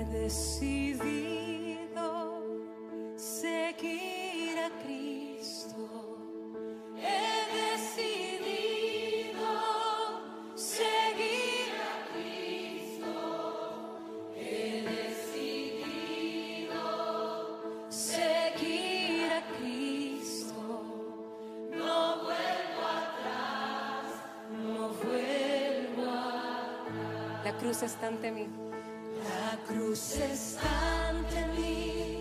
decidido seguir a Cristo. He decidido seguir a Cristo. He decidido seguir a Cristo. No vuelvo atrás, no vuelvo atrás. La cruz está ante mí. La cruz está ante mí.